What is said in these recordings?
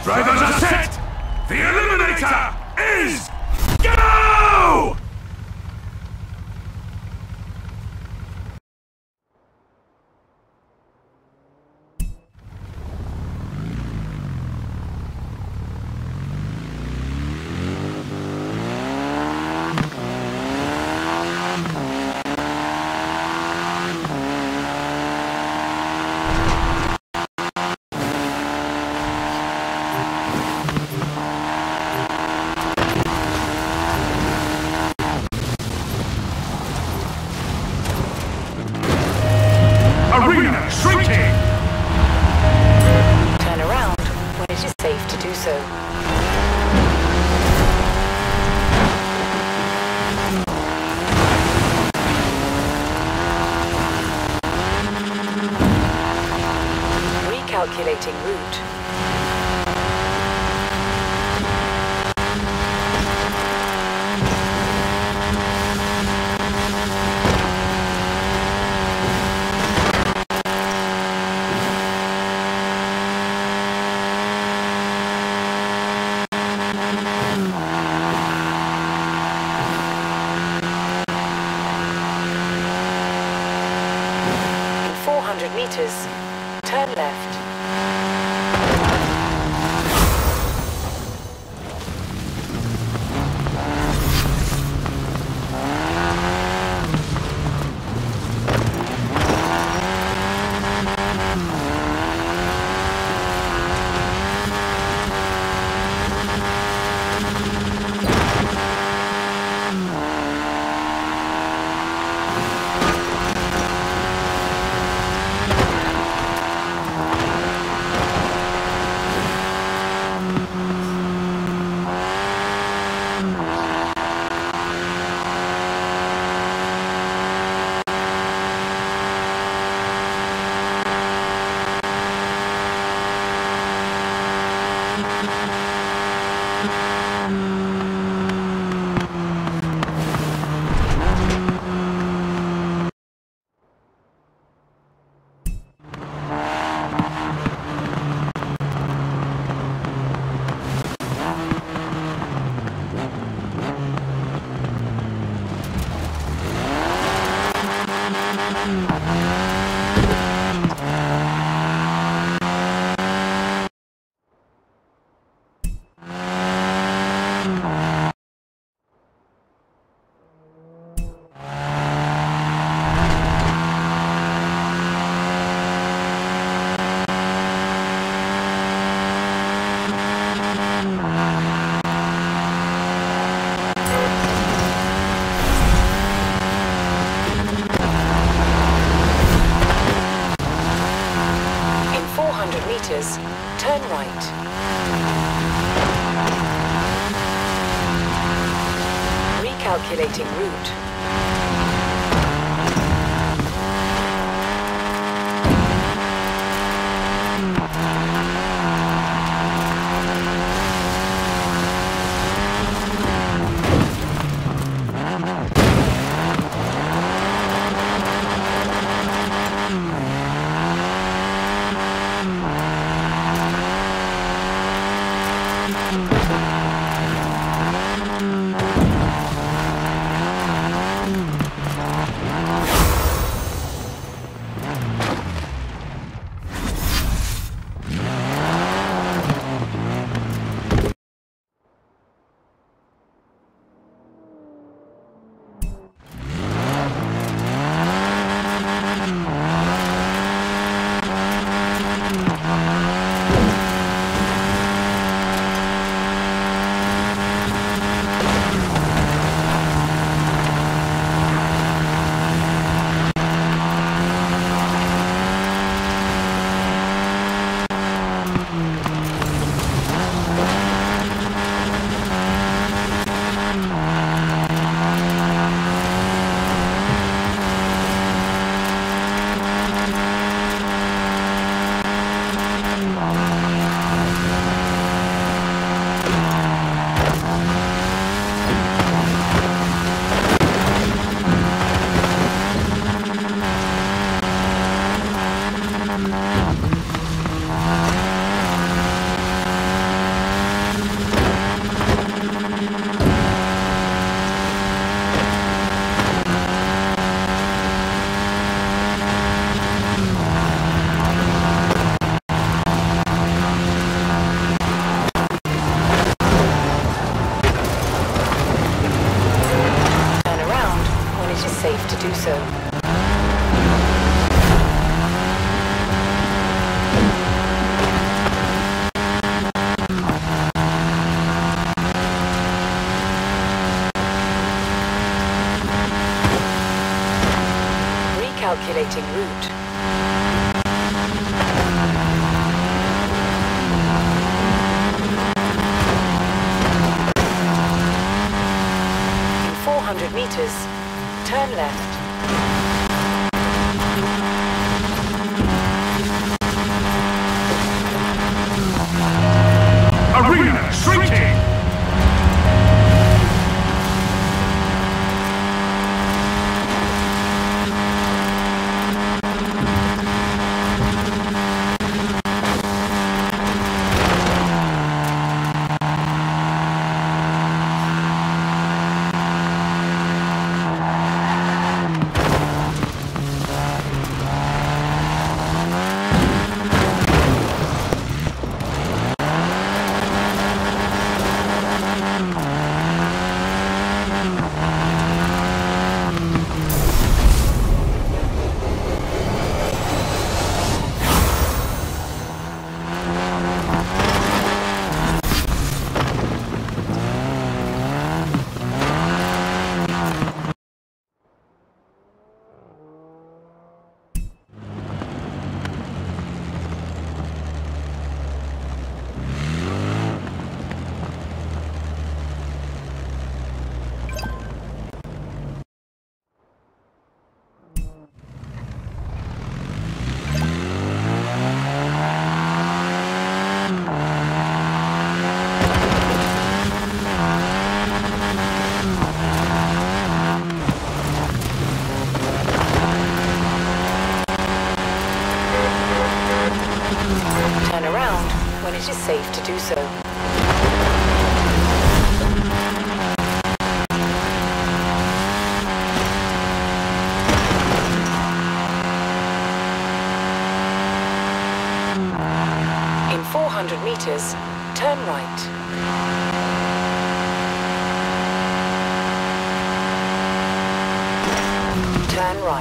Drivers are set! The Eliminator is go! Arena shrinking! Turn around when it is safe to do so. Recalculating route. In 400 meters, turn left. In 400 meters, turn right. Recalculating route. route. In 400 meters, turn left. Arena shrinking! Turn around when it is safe to do so. In 400 meters, turn right. Turn right.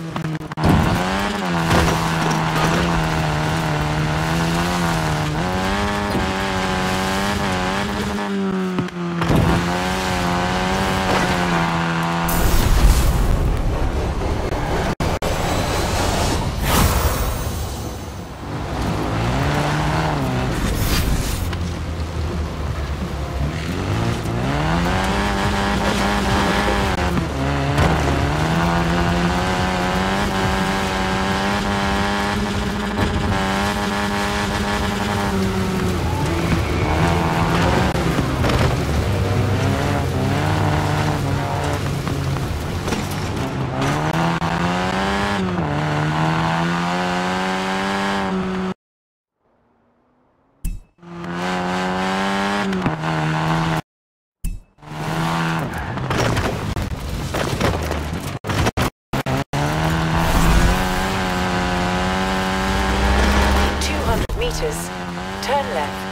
Meters, turn left.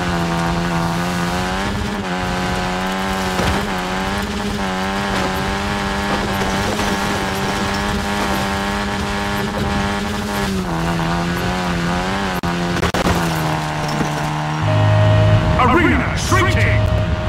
Arena shrinking!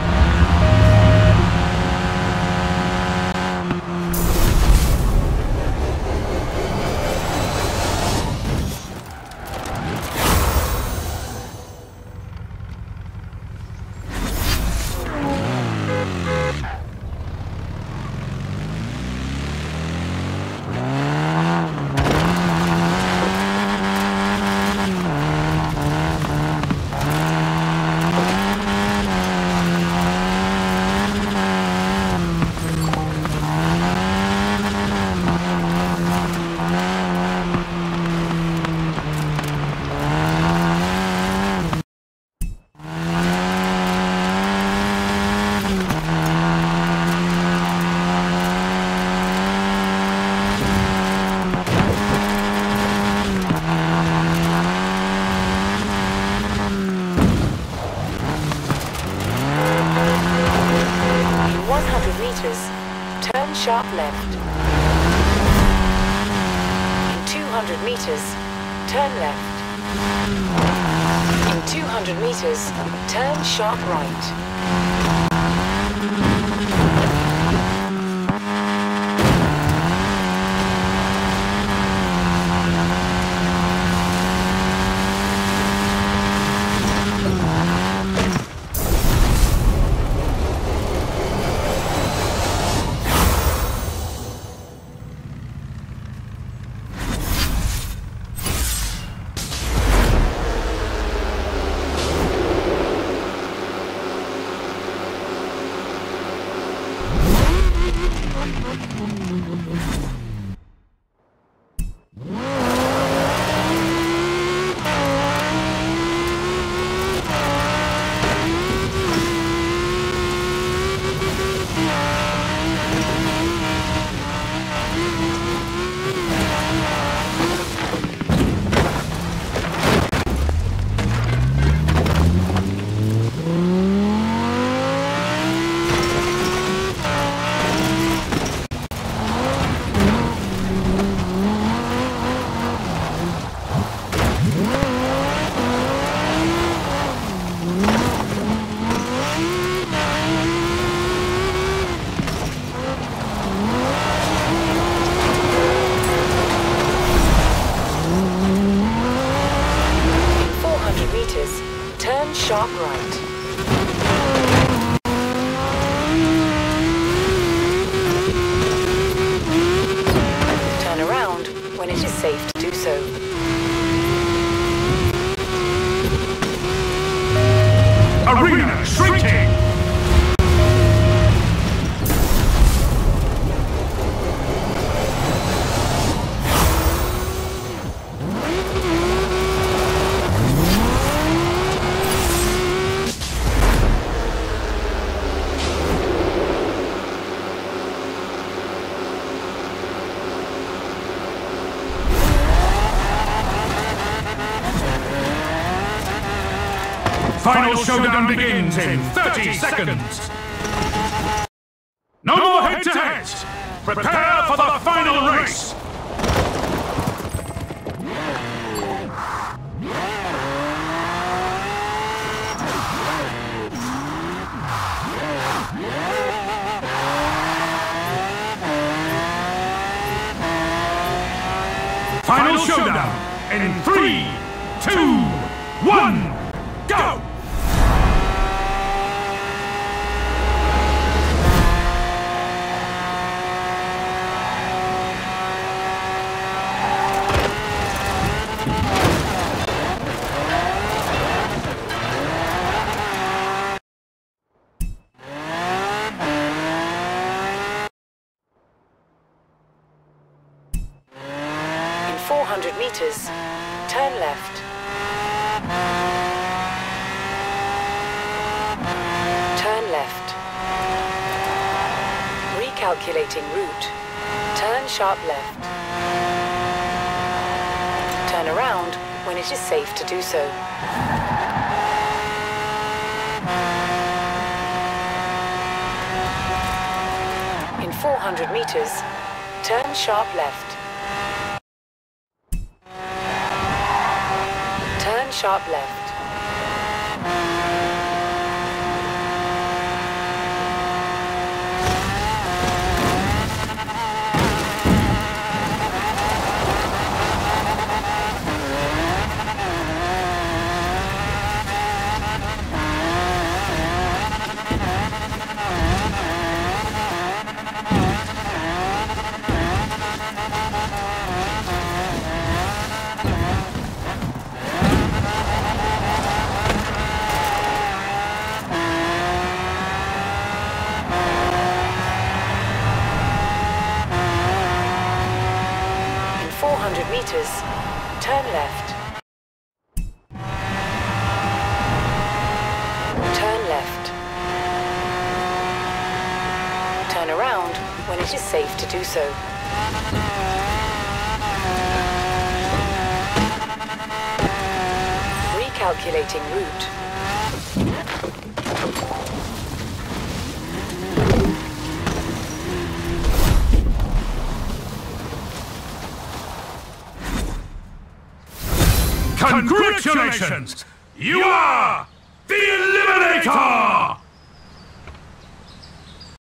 Turn sharp left. In 200 meters, turn left. In 200 meters, turn sharp right. sharp right. Turn around when it is safe to do so. Arena shrinking! Final showdown begins in 30 seconds. No more head-to-heads. Prepare for the final race. Final showdown in 3, 2, 1, go! In 400 meters, turn left. Turn left. Recalculating route. Turn sharp left. Turn around when it is safe to do so. In 400 meters, turn sharp left. Turn sharp left. In 400 meters, turn left. Turn left. Turn around when it is safe to do so. Recalculating route. Congratulations! You are the Eliminator!